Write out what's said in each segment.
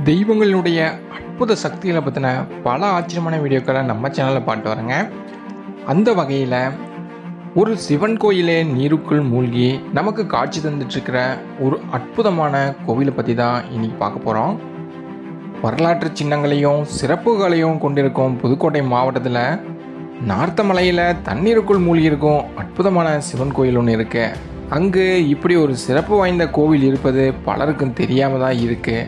தெய்வங்களுடைய அற்புத சக்திகளை பற்றின பல ஆச்சரியமான வீடியோக்களை நம்ம சேனலில் பார்த்து வரேங்க. அந்த வகையில் ஒரு சிவன் கோயிலே நீருக்குள் மூழ்கி நமக்கு காட்சி தந்துட்டுருக்கிற ஒரு அற்புதமான கோவிலை பற்றி தான் இன்றைக்கி பார்க்க போகிறோம். வரலாற்று சின்னங்களையும் சிறப்புகளையும் கொண்டிருக்கும் புதுக்கோட்டை மாவட்டத்தில் நார்த்தமலையில் தண்ணீருக்குள் மூழ்கியிருக்கும் அற்புதமான சிவன் கோயில் ஒன்று இருக்கு. அங்கு இப்படி ஒரு சிறப்பு வாய்ந்த கோவில் இருப்பது பலருக்கும் தெரியாமல் தான் இருக்குது.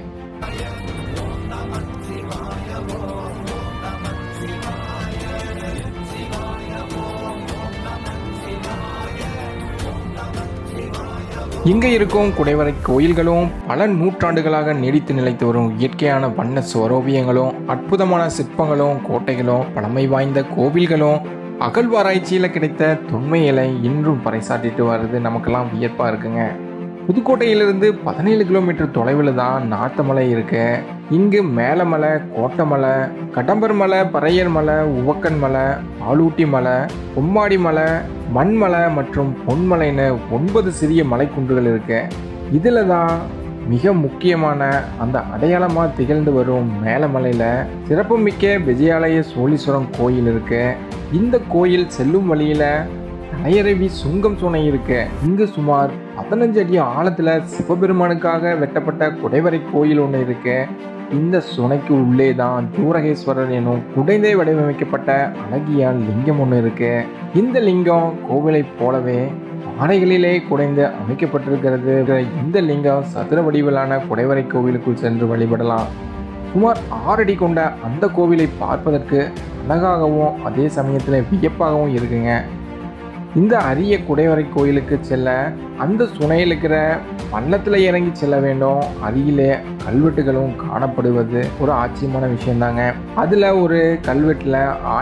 இங்கே இருக்கும் குடைவரை கோயில்களும் பல நூற்றாண்டுகளாக நீடித்து நிலைத்து வரும் இயற்கையான வண்ண சுவரோவியங்களும் அற்புதமான சிற்பங்களும் கோட்டைகளும் பழமை வாய்ந்த கோவில்களும் அகழ்வாராய்ச்சியில் கிடைத்த தொன்மைகளை இன்றும் பறைசாட்டிட்டு வர்றது நமக்கெல்லாம் வியப்பாக இருக்குங்க. புதுக்கோட்டையிலிருந்து 17 கிலோமீட்டர் தொலைவில் தான் நார்த்தமலை இருக்கு. இங்கு மேலமலை, கோட்டமலை, கடம்பர் மலை, பறையர் மலை, உவக்கன் மலை, ஆலூட்டி மலை, பொம்மாடி மலை, மண்மலை மற்றும் பொன்மலைன்னு 9 சிறிய மலைக்குன்றுகள் இருக்கு. இதில் தான் மிக முக்கியமான அந்த அடையாளமாக திகழ்ந்து வரும் மேலமலையில் சிறப்புமிக்க விஜயாலய சோழீஸ்வரம் கோயில் இருக்கு. இந்த கோயில் செல்லும் வழியில் தலையரவி சுங்கம் சுனை இருக்கு. இங்கு சுமார் 15 அடி ஆழத்தில் சிவபெருமானுக்காக வெட்டப்பட்ட குடைவரை கோயில் ஒன்று இருக்கு. இந்த சுனைக்கு உள்ளே தான் ஜூரகேஸ்வரர் எனும் குடைந்தே வடிவமைக்கப்பட்ட அழகிய லிங்கம் ஒன்று இருக்கு. இந்த லிங்கம் கோவிலை போலவே பாறைகளிலே குடைந்து அமைக்கப்பட்டிருக்கிறது. இந்த லிங்கம் சதுர வடிவிலான குடைவரை கோவிலுக்குள் சென்று வழிபடலாம். சுமார் 6 அடி கொண்ட அந்த கோவிலை பார்ப்பதற்கு அழகாகவும் அதே சமயத்தில் வியப்பாகவும் இருக்குங்க. இந்த அரிய குடைவரை கோயிலுக்கு செல்ல அந்த சுனையில் இருக்கிற பள்ளத்தில் இறங்கி செல்ல வேண்டும். அருகிலே கல்வெட்டுகளும் காணப்படுவது ஒரு ஆச்சரியமான விஷயந்தாங்க. அதில் ஒரு கல்வெட்டில்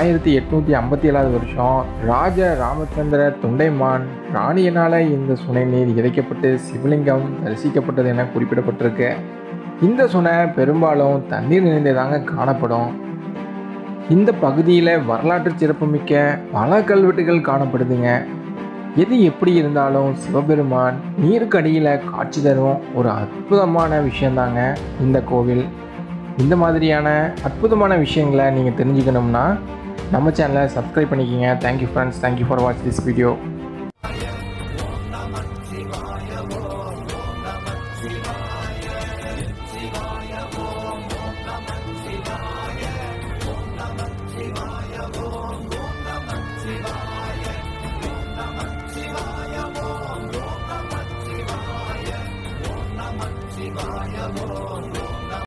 1857 வருஷம் ராஜ ராமச்சந்திர தொண்டைமான் ராணியினால் இந்த சுனை நீர் இறைக்கப்பட்டு சிவலிங்கம் தரிசிக்கப்பட்டது என குறிப்பிடப்பட்டிருக்கு. இந்த சுனை பெரும்பாலும் தண்ணீர் நிறைந்ததாங்க காணப்படும். இந்த பகுதியில் வரலாற்று சிறப்புமிக்க பல கல்வெட்டுகள் காணப்படுதுங்க. எது எப்படி இருந்தாலும் சிவபெருமான் நீருக்கு அடியில் காட்சி தரும் ஒரு அற்புதமான விஷயந்தாங்க இந்த கோவில். இந்த மாதிரியான அற்புதமான விஷயங்களை நீங்கள் தெரிஞ்சுக்கணும்னா நம்ம சேனலை சப்ஸ்கிரைப் பண்ணிக்கோங்க. Thank you friends, thank you for watch this video. Shivaya,